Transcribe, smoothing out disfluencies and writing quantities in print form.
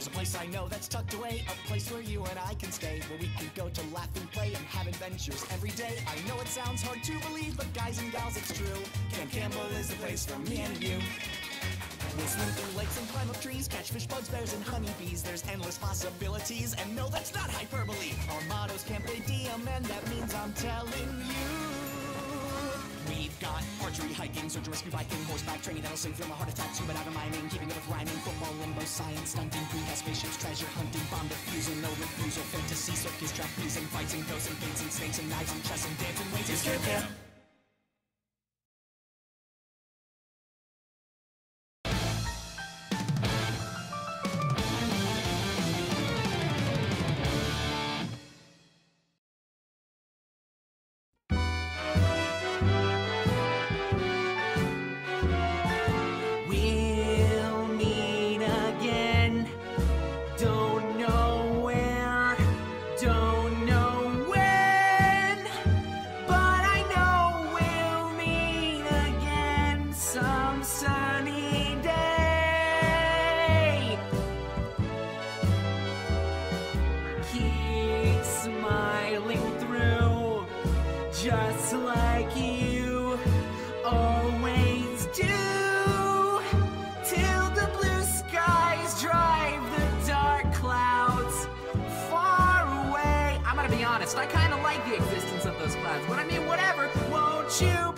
a place I know that's tucked away, a place where you and I can stay, where we can go to laugh and play and have adventures every day. I know it sounds hard to believe, but guys and gals, it's true. Camp Campbell is the place for me and you. We'll swim through lakes and climb up trees, catch fish, bugs, bears, and honeybees. There's endless possibilities, and no, that's not hyperbole. Our motto's Campe Diem, and that means I'm telling you. We've got archery, hiking, search and rescue, biking, horseback training that'll save from a heart attack, scuba diving, miming, keeping up with rhyming, football, limbo, science, stunting, greenhouse spaceships, treasure hunting, bomb defusal, no refusal, fantasy, circus, trapezing, fights and ghosts and paints and snakes and knives and chess and dancing ways. It's Camp Camp. Just like you always do, till the blue skies drive the dark clouds far away. I'm gonna be honest, I kinda like the existence of those clouds, but I mean, whatever, won't you